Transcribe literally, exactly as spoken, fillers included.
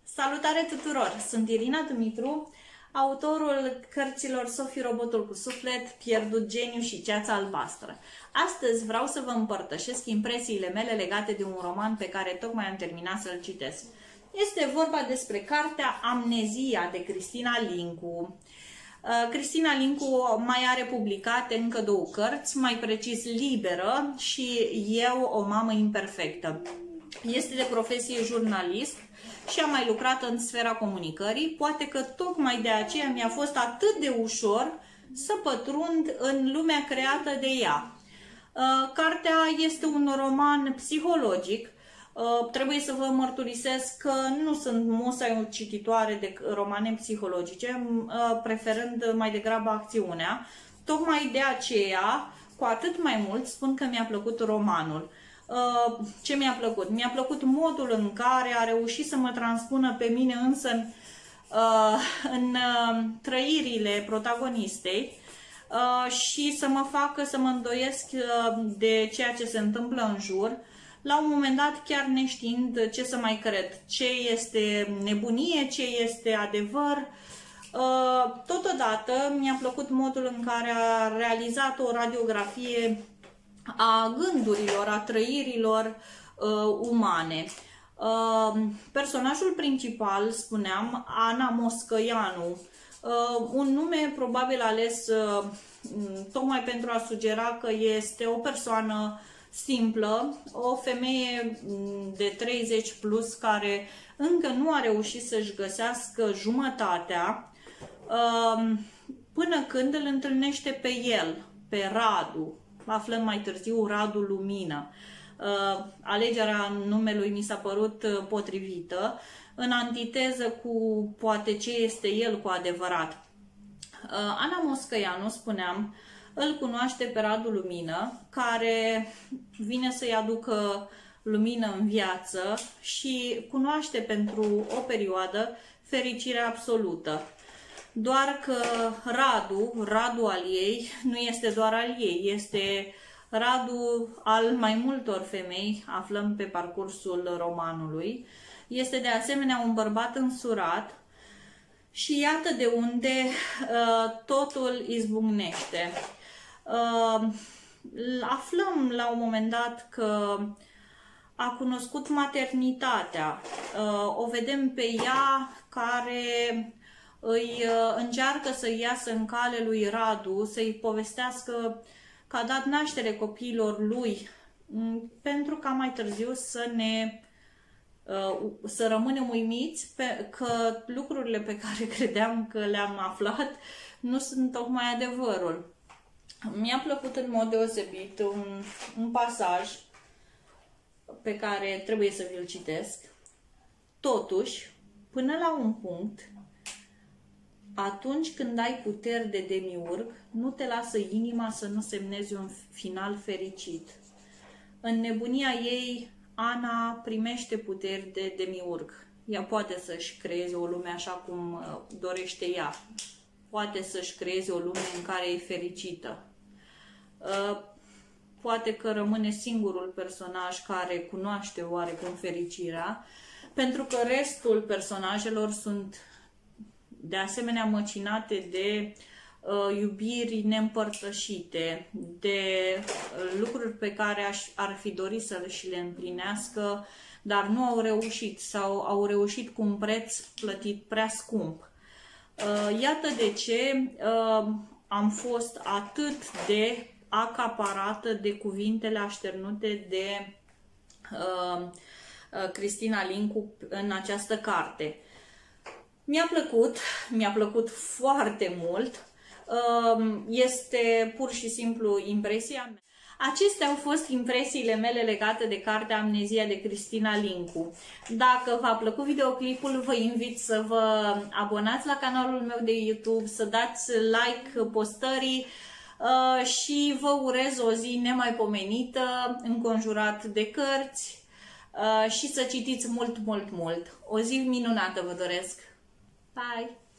Salutare tuturor! Sunt Irina Dumitru, autorul cărților Sofie Robotul cu suflet, Pierdut geniu și Ceața albastră. Astăzi vreau să vă împărtășesc impresiile mele legate de un roman pe care tocmai am terminat să-l citesc. Este vorba despre cartea Amnezia de Cristina Lincu. Cristina Lincu mai are publicate încă două cărți, mai precis Liberă și Eu, o mamă imperfectă. Este de profesie jurnalist și a mai lucrat în sfera comunicării. Poate că tocmai de aceea mi-a fost atât de ușor să pătrund în lumea creată de ea. Cartea este un roman psihologic. Trebuie să vă mărturisesc că nu sunt musai o cititoare de romane psihologice, preferând mai degrabă acțiunea. Tocmai de aceea, cu atât mai mult, spun că mi-a plăcut romanul. Ce mi-a plăcut? Mi-a plăcut modul în care a reușit să mă transpună pe mine însă în, în trăirile protagonistei și să mă facă să mă îndoiesc de ceea ce se întâmplă în jur, la un moment dat chiar neștiind ce să mai cred, ce este nebunie, ce este adevăr. Totodată mi-a plăcut modul în care a realizat o radiografie a gândurilor, a trăirilor uh, umane. Uh, personajul principal, spuneam, Ana Moscăianu, uh, un nume probabil ales uh, tocmai pentru a sugera că este o persoană simplă, o femeie de treizeci plus care încă nu a reușit să-și găsească jumătatea, uh, până când îl întâlnește pe el, pe Radu. Aflăm mai târziu Radu Lumină. Uh, alegerea numelui mi s-a părut potrivită, în antiteză cu poate ce este el cu adevărat. Uh, Ana Moscăianu, spuneam, îl cunoaște pe Radu Lumină, care vine să-i aducă lumină în viață și cunoaște pentru o perioadă fericirea absolută. Doar că Radu, Radu al ei, nu este doar al ei, este Radu al mai multor femei, aflăm pe parcursul romanului. Este de asemenea un bărbat însurat și iată de unde uh, totul izbucnește. Uh, aflăm la un moment dat că a cunoscut maternitatea, uh, o vedem pe ea care îi încearcă să iasă în cale lui Radu, să-i povestească că a dat naștere copiilor lui, pentru ca mai târziu să ne să rămânem uimiți pe, că lucrurile pe care credeam că le-am aflat nu sunt tocmai adevărul. Mi-a plăcut în mod deosebit un, un pasaj pe care trebuie să vi-l citesc. Totuși, până la un punct, atunci când ai puteri de demiurg, nu te lasă inima să nu semnezi un final fericit. În nebunia ei, Ana primește puteri de demiurg. Ea poate să-și creeze o lume așa cum dorește ea. Poate să-și creeze o lume în care e fericită. Poate că rămâne singurul personaj care cunoaște oarecum fericirea, pentru că restul personajelor sunt de asemenea măcinate de uh, iubiri neîmpărtășite, de uh, lucruri pe care aș, ar fi dorit să și le împlinească, dar nu au reușit sau au reușit cu un preț plătit prea scump. Uh, iată de ce uh, am fost atât de acaparată de cuvintele așternute de uh, uh, Cristina Lincu în această carte. Mi-a plăcut, mi-a plăcut foarte mult, este pur și simplu impresia mea. Acestea au fost impresiile mele legate de cartea Amnezia de Cristina Lincu. Dacă v-a plăcut videoclipul, vă invit să vă abonați la canalul meu de YouTube, să dați like postării și vă urez o zi nemaipomenită, înconjurat de cărți și să citiți mult, mult, mult. O zi minunată vă doresc! Bye!